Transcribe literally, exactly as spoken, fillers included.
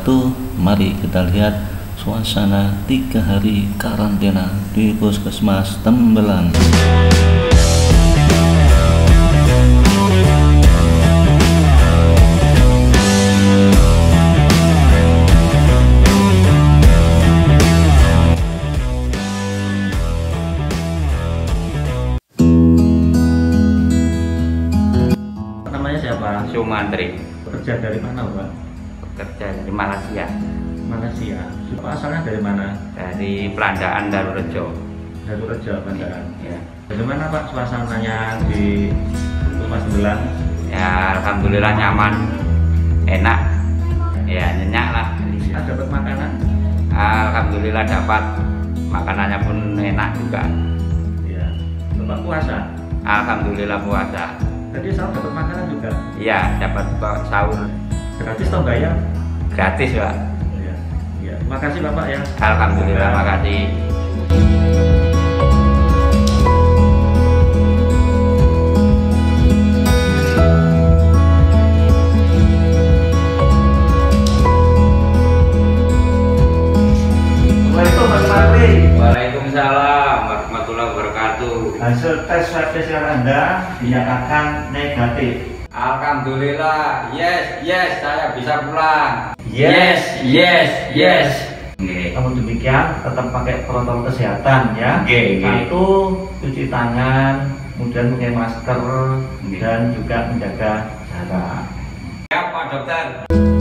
wabarakatuh. Mari kita lihat suasana tiga hari karantina di Puskesmas Tembelang. Namanya siapa? Sumantri. Kerja dari mana, Pak? Kerja di Malaysia. Malaysia. Bapak asalnya dari mana? Dari Pelandaan Darurejo. Dari Rejo, Bandar. Ya. Bagaimana Pak suasananya di Puskesmas Tembelang? Ya, alhamdulillah nyaman, enak, ya nyenyak lah. Ada dapat makanan? Alhamdulillah dapat, makanannya pun enak juga. Iya. Bapak puasa? Alhamdulillah puasa. Tadi saya dapat makanan juga. Iya, dapat sahur Gratis atau bayar? gratis, Pak. Iya. Iya. Terima kasih Bapak ya. Alhamdulillah, makasih. Waalaikumsalam warahmatullahi wabarakatuh. Hasil tes swab P C R Anda dinyatakan negatif. Alhamdulillah, yes, yes, saya bisa pulang. Yes, yes, yes. Oke. Namun demikian tetap pakai protokol kesehatan ya. Oke, oke. Satu, cuci tangan, kemudian pakai masker Oke. dan juga menjaga jarak. Ya, Pak Dokter.